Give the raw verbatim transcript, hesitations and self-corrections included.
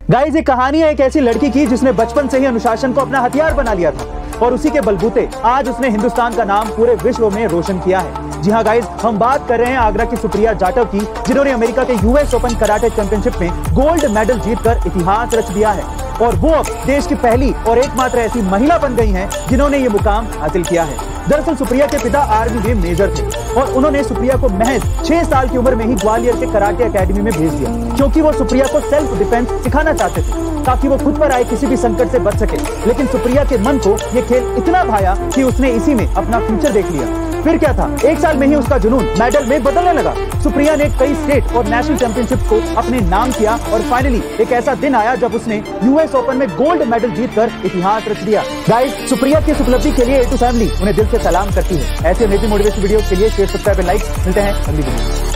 Guys, ये कहानी है एक ऐसी लड़की की जिसने बचपन से ही अनुशासन को अपना हथियार बना लिया था और उसी के बलबूते आज उसने हिंदुस्तान का नाम पूरे विश्व में रोशन किया है। जी हाँ गाइस, हम बात कर रहे हैं आगरा की सुप्रिया जाटव की, जिन्होंने अमेरिका के यूएस ओपन कराटे चैंपियनशिप में गोल्ड मेडल जीतकर इतिहास रच दिया है और वो अब देश की पहली और एकमात्र ऐसी महिला बन गई हैं जिन्होंने ये मुकाम हासिल किया है। दरअसल सुप्रिया के पिता आर्मी में मेजर थे और उन्होंने सुप्रिया को महज छह साल की उम्र में ही ग्वालियर के कराटे एकेडमी में भेज दिया, क्योंकि वो सुप्रिया को सेल्फ डिफेंस सिखाना चाहते थे ताकि वो खुद पर आए किसी भी संकट से बच सके। लेकिन सुप्रिया के मन को ये खेल इतना भाया कि उसने इसी में अपना फ्यूचर देख लिया। फिर क्या था, एक साल में ही उसका जुनून मेडल में बदलने लगा। सुप्रिया ने कई स्टेट और नेशनल चैंपियनशिप को अपने नाम किया और फाइनली एक ऐसा दिन आया जब उसने यूएस ओपन में गोल्ड मेडल जीतकर इतिहास रच दिया। गाइस, सुप्रिया की इस उपलब्धि के लिए ए टू फैमिली उन्हें दिल से सलाम करती है। ऐसे अमेजिंग मोटिवेशन वीडियो के लिए शेयर, सब्सक्राइब, लाइक। मिलते हैं अगली वीडियो में।